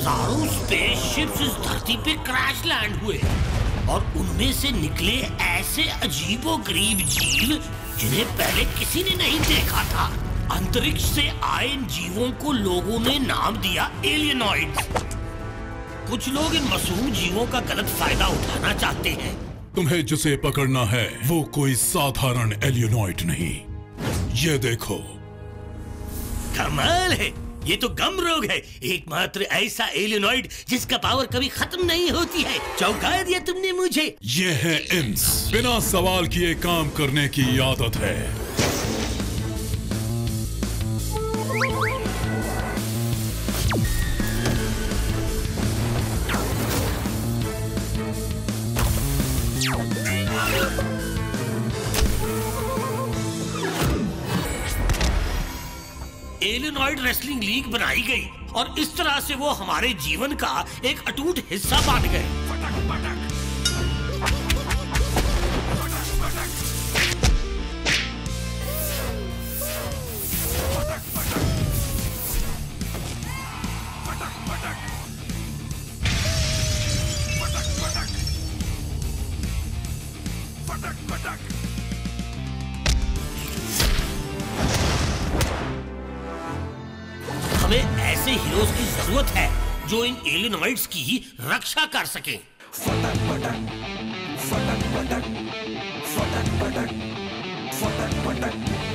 हजारों स्पेसशिप्स इस धरती पे क्रैश लैंड हुए और उनमें से निकले ऐसे अजीबोगरीब जीव जिन्हें पहले किसी ने नहीं देखा था। अंतरिक्ष से आए इन जीवों को लोगों ने नाम दिया एलियनॉइड्स। कुछ लोग इन मासूम जीवों का गलत फायदा उठाना चाहते हैं। तुम्हें जिसे पकड़ना है वो कोई साधारण एलियनॉइड नहीं। ये देखो, कमाल है, ये तो गम रोग है, एकमात्र ऐसा एलियनॉइड जिसका पावर कभी खत्म नहीं होती है। चौंका दिया तुमने मुझे। ये है इंस, बिना सवाल किए काम करने की आदत है। एलियनॉइड रेसलिंग लीग बनाई गई और इस तरह से वो हमारे जीवन का एक अटूट हिस्सा बन गए। हमें ऐसे हीरोज की जरूरत है जो इन एलियनॉइड्स की रक्षा कर सकें। फटक फटक फटक फटक फटक फटक फटक फटक